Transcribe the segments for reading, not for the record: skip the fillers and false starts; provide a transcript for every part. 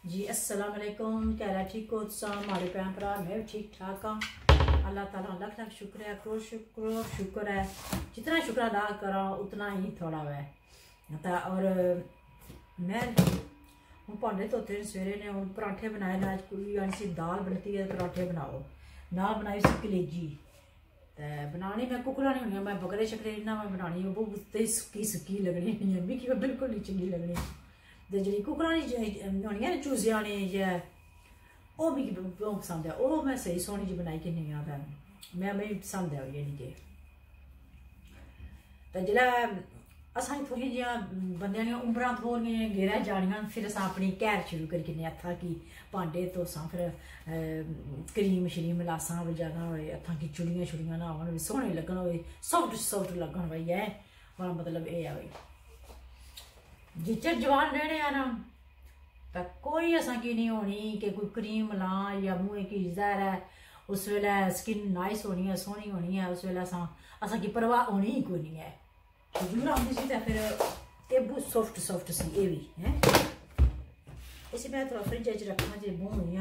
जी अस्सलाम वालेकुम। क्या ठीक हो हमारे भैन भरा? मैं भी ठीक ठाक हाँ। अल्लाह ताला लख लख शुक्र है, करोड़ शुक्र है। जितना शुक्र अदा करा उतना ही थोड़ा है। और मैं हूँ भांडे धोते सवेरे ने, हूँ पराठे बनाए ना। कुड़ी आनी सी दाल बनती है, पराठे बनाओ। नाल बनाई सी कलेजी ते बनानी मैं कुकड़ा नहीं होनी, मैं बकरे शकरे इन्ना मैं बनानी वो सुक्की सुक्की लगनी है, मिगी बिल्कुल नहीं चंगी लगनी। ते जी कुकड़ा होनी है ना चूजे आने या वो मिगी बहुत पसंद है। वो मैं सही सोहनी जी बनाई कि नहीं आता मैं पसंद है नहीं जे। तो जिसलै असें थोड़ी जियां बंदे दियां उमरां थोड़ियां गेरै जानियां, फिर अस अपनी कैर शुरू करी किन्ने हत्था कि भांडे धोसां, फिर क्रीम श्रीम लासां बजाना होए, हत्थां की चुड़ियां छुड़ियां ना होन, सोहने लग्गन होए, सॉफ्ट लग्गन भाई है। मेरा मतलब ये है भाई जिच्चर जवान रहने आ ना तो कोई असां की नहीं होनी कि कोई क्रीम लां या मुँह की जहर है। उस वेले स्किन नाइस होनी है, सोहनी होनी है। उस वेले असां की परवाह होनी ही कोई नहीं है। खजूर आती सी तो फिर ये बहुत सॉफ्ट सी ये भी है। इसे मैं थोड़ा फ्रिज च रखना जे बूह हुई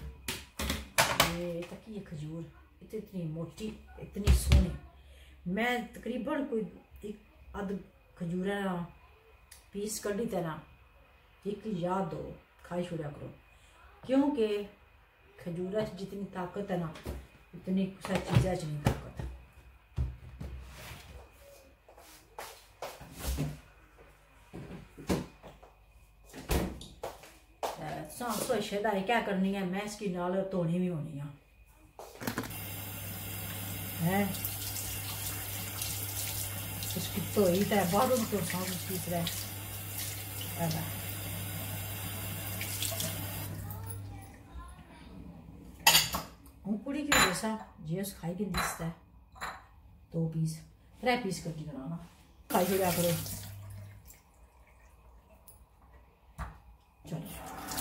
तकी खजूर इतनी मोटी इतनी सोहनी। मैं तकरीबन कोई एक अध खजूर पीस कड्ढी ते ना एक याद दो खाई छोड़ा करो, क्योंकि खजूर जितनी ताकत है ना उतनी कुछ चीज़ा च नहीं ताकत। शेदाई क्या करनी है, मैं इसकी नाल धोनी भी होनी है। इसकी धोई तो बाहरों तो उसकी तरह हूँ कुड़ी की वजह से जे उस खाई के दिसता है 2 पीस 3 पीस करके बनाना खाई छोड़ा करो। चलो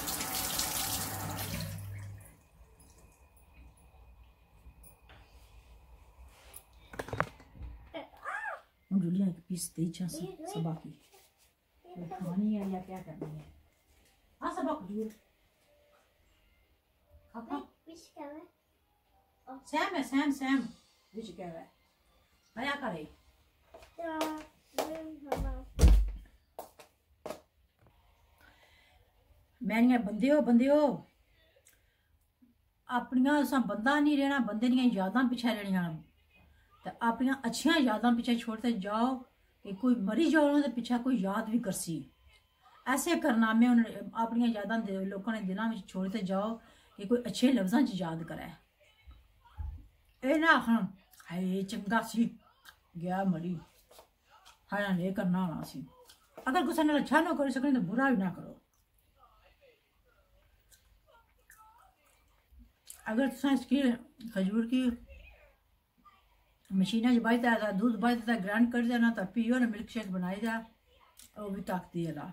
जुलिया एक पीस दे सबा की खानी है या क्या करनी है। हाँ सबा खजूर सैम है, सैम विच क्या है आया करे। मैनिया बंदे हो अपनियां असा बंदा नहीं रहना, बंदे दियां यादां पिछे रहनियां तो अपनियां अच्छियां यादां पिछे छोड़ते जाओ कि कोई मरी जाओ तो पिछा कोई याद भी करसी। ऐसे कारनामे अपनियां यादां लोगों ने दिलों में छोड़ते जाओ कि कोई अच्छे लफ्ज़ों च याद करे। ये ना आखन हाय चंगा सी गया मरी हाँ ये करना होना सी। अगर कुछ ने अच्छा ना कर सकें तो बुरा भी ना करो। अगर तुम इसकी खजूर की मशीन बजता है दूध बजता ग्राइंड कर देना तो पियो ना, मिल्क शेक बनाई जा वो भी ताकती है।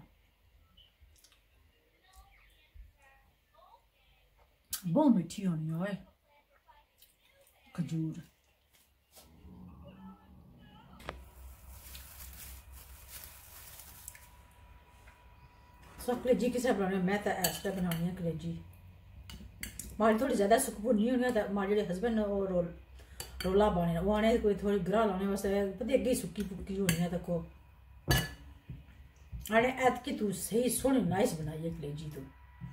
बहुत मीठी होनी है खजूर। कलेजी किस बनानी, मैं तो ऐसा बनानी है कलेजी। माड़ी थोड़ी ज्यादा सुख भुनी होनी तो माड़े जो हस्बैंड रोला पाने वो आने कोई थोड़ी ग्राह लाने वास्ते पता अगे सुक्की पुक्की होनी है। देखो आने ऐतकी तू सही सोहनी नाइस बनाई है कलेजी। तू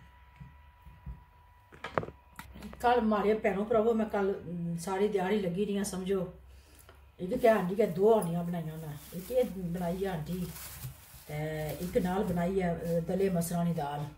कल मारे भैनों भरावो मैं कल सारी दिहाड़ी लगी रही समझो। एक क्या आंटी क्या 2 हांडियां बनाई उन्हें, एक बनाई है आंटी ते एक नाल बनाई है दले मसरानी दाल।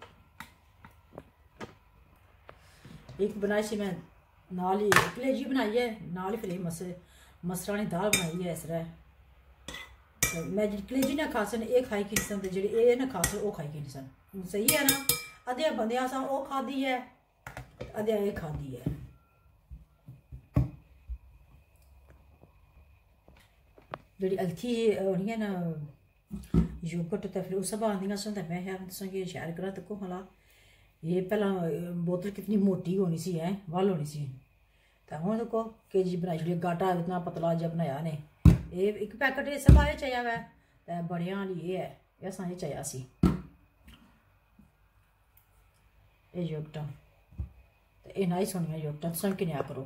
एक बनाई सी मैं नाल ही कलेजी बनाई है, नाल ही फिर मसरानी दाल बनाई है। इस तरह मैं जी कलेजी ना खा सन ये खाई कि सन जी ये ना खा सन वो खाई कि सन। सही है ना, अद्धे बंदे असा वो खाधी है अद्धे ये खाधी है। जी अलथी होनी है ना योगर्ट तो फिर उस आदि सन तो मैं तुसें शैर करा तको भला ये पहला बोतल कितनी मोटी होनी सी है वल होनी सी तो हूँ देखो के जी बनाई छोड़ी गाटा इतना पतला जहा बनाया ने। ये एक पैकेट सब आए चाहिए वै तो बड़िया वाली ये है असा चाहिए सी। ये जैकटा इन्ना ही सोनिया जैकटा तुम किनिया करो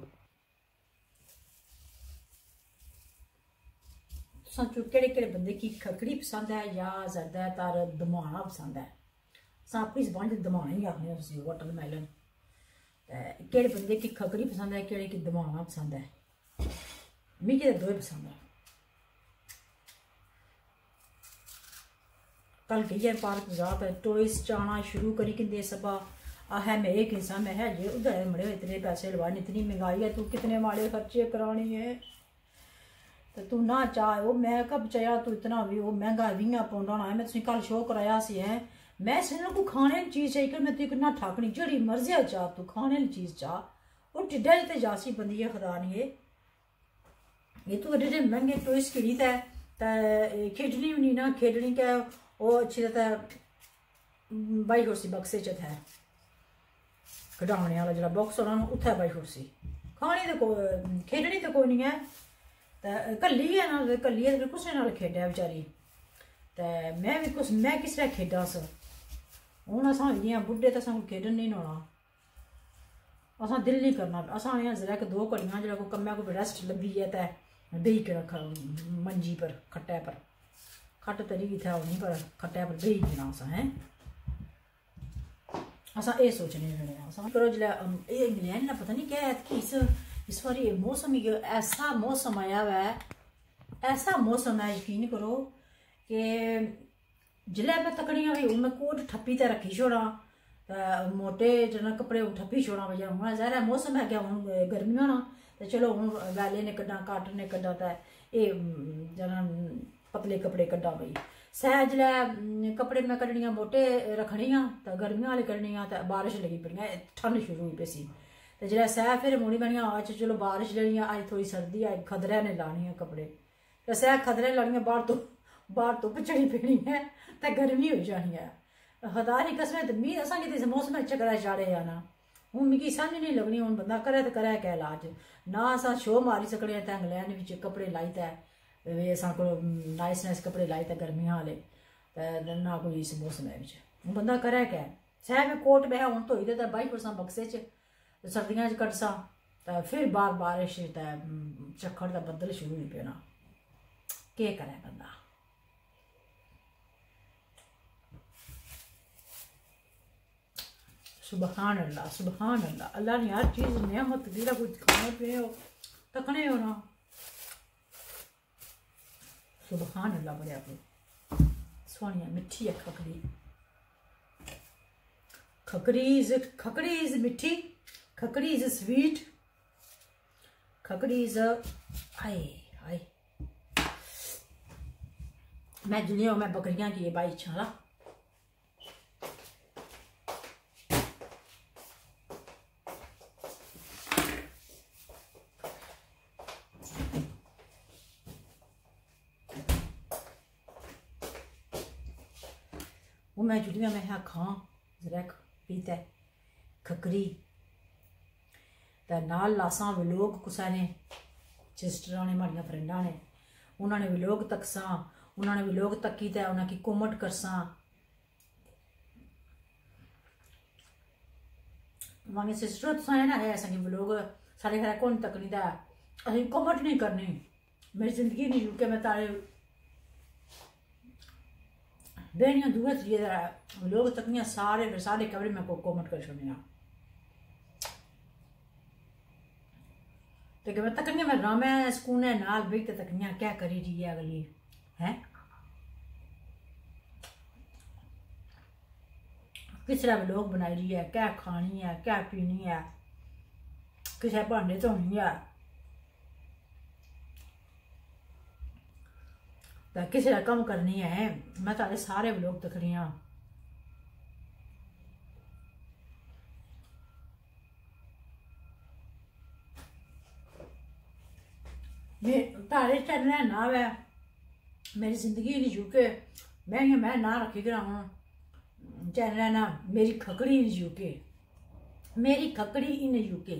केड़े केड़े बंदे की खकड़ी पसंद है या ज़्यादातर दमाना पसंद है अपनी जबान से दमाना ही आखने उसी वाटरमेलन केड़े बंदे की खकड़ी पसंद है केड़े की दमाना पसंद है मिगी तो दोए पसंद है कल गई पार्क जाकर टॉयस चाना शुरू करी कि सबा है मैं एक इंसान में है जे उधर मड़े इतने पैसे लवाने इतनी महंगाई है तू कितने माड़े खर्चे कराने है तो तू ना चाह वो मैं कब चाया तू इतना भी वो महंगा 20 पाउंड होना है मैं तुझे कल शो कराया सी है मैं सिर्फ को खाने की चीज़ चाहिए मैं तुझे ना ठाकनी जड़ी मर्जी चाह तू खाने की चीज़ चाह वो टिड्डा ते जासी बंदी है खुदा नहीं ये तू एडे महंगे टॉयस खरीद है खेडनी भी नहीं ना खेडनी क्या वो अच्छी तरह बाई कुर्सी बक्से च है कढ़ाने वाला जो बॉक्स होना उत्थे बाई कुर्सी खानी तो खेडनी तो कोई नहीं है तो कली है ना कली है कुसै नाल खेडा बेचारी तो मैं भी कुछ मैं किस तरह खेडा स हूँ अस बुढ़े तो असू खेडन नहीं होना असा दिल नहीं करना असा जरा कि 2 घड़ियां जो कम्मै को रेस्ट लब्भी है तो बेही के रख मंजी पर खट्टे पर खट तरी इतना होनी पर खट्टे पर बेही देना असा है असा ये सोचने लगे करो जिसले इंग्लैंड ना पता नहीं क्या है कि इस बार ये मौसम ऐसा मौसम आया हुआ है ऐसा मौसम है यकीन करो कि जिले मैं तकड़ियाँ भी मैं कोट ठप्पी ते रखी छोड़ा मोटे जना कपड़े ठप्पी छोड़ा भैया हूँ ज़ाहिर है मौसम है क्या हूँ गर्मियां ना तो चलो हूँ वैले ने कड्डा काटन ने कड्डा तो ये जना पतले कपड़े कड्डा भाई सह जिले कपड़े मैं कड्डनियां मोटे रखनियां तो गर्मियां वाले कड्डनियां तो बारिश लगी पड़ियां ठंड शुरू हुई पेसी तो जिले सह फिर मुड़ी बनिया आज चलो बारिश लेनी अज थोड़ी सर्दी अज खदरे ने लानी है कपड़े तो सह खदरे लानी बाहर धुप्प चढ़ी पेनी है तो गर्मी हो जानी है खुदा दी कसम तो मी असा कि मौसम चक्कर चाड़े जाना हूँ मिगी समझ नहीं लगनी हूँ बंदा करे तो करे क्या इलाज ना अस शो मारी सकने तो इंग्लैंड में कपड़े लाई तै अस को नाइस नाइस कपड़े लाई तै गर्मियां वाले तो ना कोई इस मौसम हूँ बंदा करे क्या सह में कोट बह हूँ धोई दे बाई परसा बक्से च सर्दियों कटसा तो फिर बार बारिश झक्खड़ का बदल शुरू हो पेना के करे बंदा सुबहान अल्लाह अल्लाह ने हर चीज़ नियामत दी कुछ खाने पीने हो तकने हो ना सुबहान अल्लाह बड़े आप सोनिया मिठी है खकड़ी इज मिठी खकड़ी इज स्वीट खकड़ी इज हाय हाय मैं दुनिया में बकरियां की बाई छाला वो मैं जुड़िया में है खां जरा पीता खकरी तो नाल लासा व्लोग कुसा ने सिस्टर ने माड़िया फ्रेंडा ने उन्होंने व्लोग तकसा उन्होंने व्लोग तकी तो उन्हें कोमट करसा मांगे सिस्टर तुसा है ना है असा व्लोग सारे घर कौन तकनी था अभी कोमट नहीं करनी मेरी जिंदगी नहीं रुके मैं तारे बेनिया दूर थी लोग तकनिया सारे कमरे में कोमट कर छोड़िया तो मैं तकनिया में रामे सुकून है नाल भी तो तकनिया क्या करी रही है अगली है किस तरह लोग बनाई रही है क्या खानी है क्या पीनी है किसे भांडे धोनी है तो किसी का कम करनी है मैं तारे सारे व्लॉग दिख रही हाँ तारे चैनल नाव है मेरी जिंदगी इन यूके मैं ना रखी करा हूँ चैनल ना मेरी खकड़ी इन यूके मेरी खकड़ी इन यूके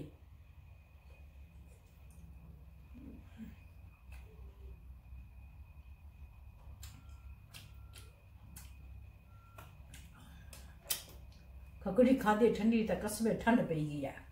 खकड़ी खादी ठंडी तो कसबे ठंड पई गई है।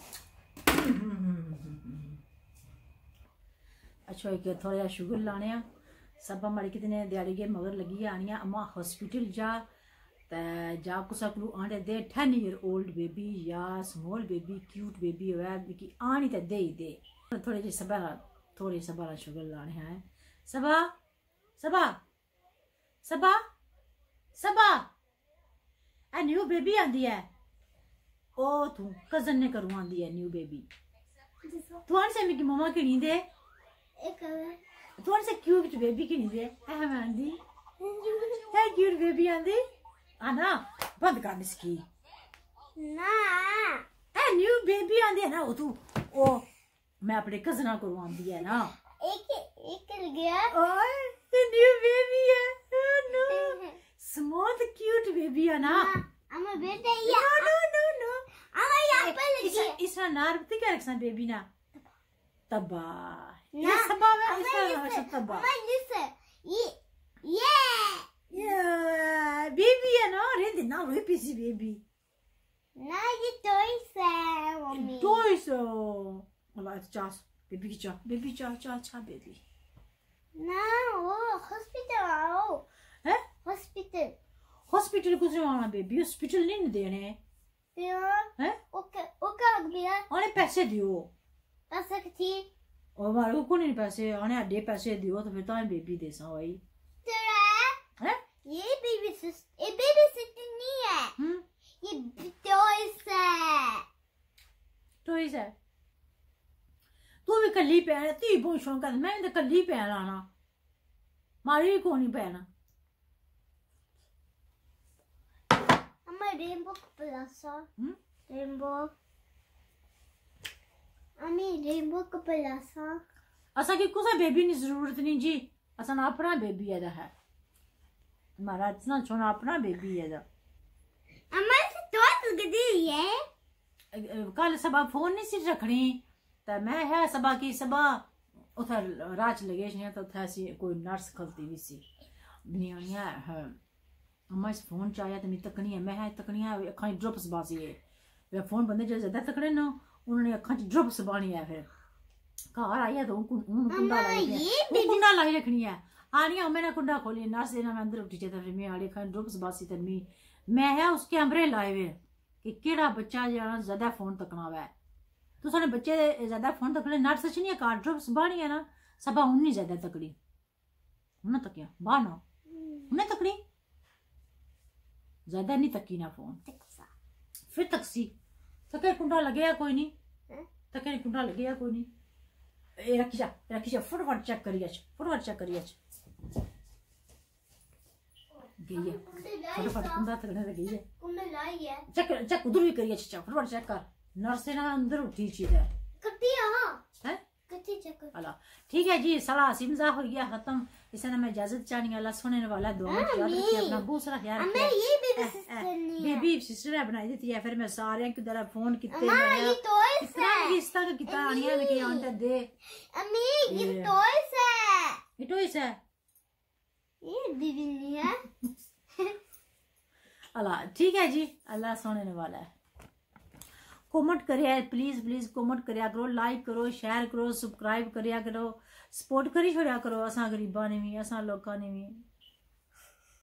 अच्छा एक थोड़ा जा शुगर लाने आ सब माड़ी कितने दिहाड़ी के मगर लगी आनी अम्मा हॉस्पिटल जा कुसा को आने दे 10 ईयर ओल्ड बेबी या स्मॉल बेबी क्यूट बेबी है कि आनी तो दे ही दे थोड़े जी थोड़ी सबा शुगर लाने हैं। सबा सबा सबा सबा ए न्यू बेबी आंदी है ओ तू कजन ने करू आंदी है न्यू बेबी तू आने से मेरी मम्मा की नींद है थोड़ा सा क्यूट बेबी की नींद है हम आंदी है क्यूट बेबी आंदी आना बंद कर इसकी ना ए न्यू बेबी आंदी है ना वो तू ओ मैं अपने कजना को आंदी है ना एक गया ओए ये न्यू बेबी है नो स्मॉल क्यूट बेबी है ना अम्मा बेटा ये नो अम्मा यहाँ पर लगी इसना नार पता क्या रखना बेबी ना तब्बा ना ये सबा है इसना तब्बा अम्मा ये बेबी है ना रेंद ना वे पीसी बेबी ना ये टॉयज है मम्मी टॉयज वाला चास बेबी चा बेबी ना वो हॉस्पिटल आओ है हॉस्पिटल कुछ आना बेबी हॉस्पिटल नहीं देने फिर है ओके गया आने पैसे दियो ऐसा थी और मारे को नहीं पैसे आने अड्डे पैसे दियो तो फिर तो बेबी दे सा भाई तेरा है ये बेबी सिस्टर नहीं है ये टॉयज है तू भी कल्ली पैन ती बहुत शौक है मैं तो कल्ली पैन आना मारी भी कौन पैन अम्मा रेनबो प्लासा रेनबो अम्मी रेनबो का प्लासा असा की कुछ बेबी की जरूरत नहीं जी असा ना अपना बेबी है हमारा इतना छोना अपना बेबी है अम्मा से तो गदी है कल सबा फोन नहीं सी रखनी तो मैं है सबा की सबा उधर राज लगे तो उधर सी कोई नर्स खलती भी सी नहीं है अम्मा इस फोन चाहे तो मेरी तकनी है मैं है तकनी है अखा ड्रॉप्स बासी है वे फोन बंदे जो ज्यादा तकड़े ना उन्होंने अखा ड्रॉप्स बानी है फिर घर आई है तो कुंडा लाई रखनी है आनी मैंने कुंडा खोली नर्स देना मैं अंदर उठी चाहता फिर मैं आड़ी अखा ड्रॉप्स बासी तो मैं है उस कैमरे लाए हुए कि केड़ा बच्चा जाना ज्यादा फोन तकना हुआ है तो सारे बच्चे ज्यादा फोन तकड़े नर्स अच्छी नहीं है ड्रॉप्स बानी है ना सबा उन्नी ज्यादा तकड़ी उन्हें तकिया बाहर ना उन्हें तकड़ी ज्यादा नहीं तकी ना फोन फिर तकसी तके कुंडा लगे कोई नहीं तके कुंडा लगे कोई नहीं रखी जा फटाफट चेक करिए गई है फटाफट कुंडा तकने लगी है कुंडा लाई है चेक उधर भी करिए फटाफट चेक कर नर्स ना अंदर उठी चीज है कटी हां है कटी चेक अल्लाह ठीक है जी सारा सिमजा हो गया खत्म इसे ना मैं इजाजत चाहनी अल्लाह सुनने वाला दुआ में याद रखिए अपना बहुत सारा ख्याल रखिए ये बेबी सिस्टर नहीं है बेबी सिस्टर है बनाई देती है फिर मैं सारे की तरह फोन कितने ये टॉयज इतना किस्ता का कितना आनिया में के आंटा दे अम्मी ये टॉयज है ये टॉयज है ये बेबी नहीं है अल्लाह ठीक है जी अल्लाह सुनने वाला है कमेंट करिए प्लीज कमेंट करिया करो लाइक करो शेयर करो सब्सक्राइब करिया करो सपोर्ट करी छोड़ा करो असा गरीबा ने भी असा लोगों ने भी